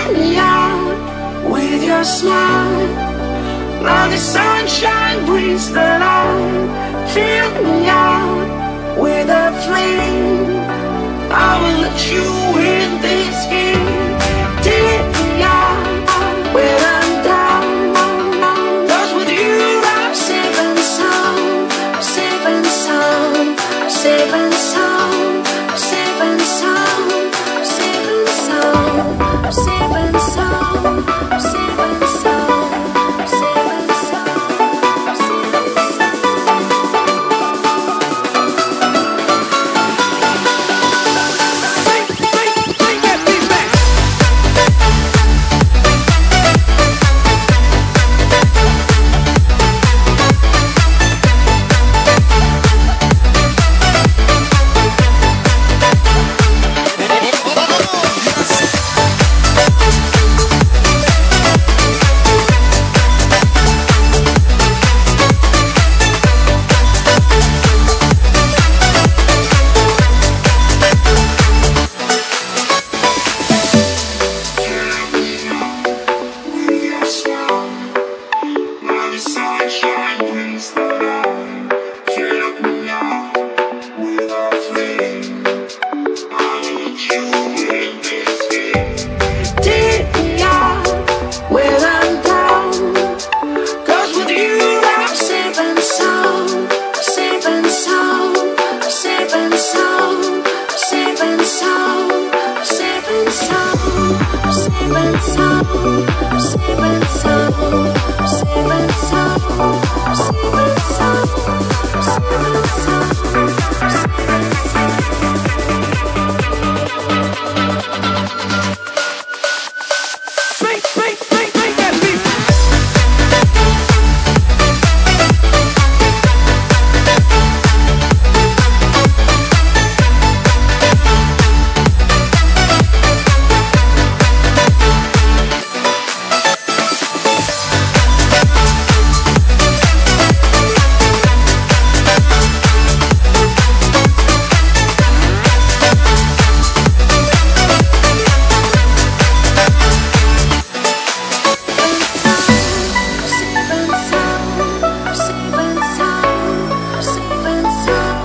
me out with your smile. Now the sunshine brings the light. Fill me out with a flame. I will let you in this game. Take me out when I'm down. 'Cause with you I'm safe and sound. I'm safe and sound. I'm safe and sound. I'm safe and sound. I'm safe and sound. I'm safe and sound. I'm safe and sound. I'm safe and sound. I'm safe and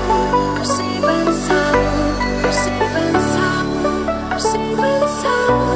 sound.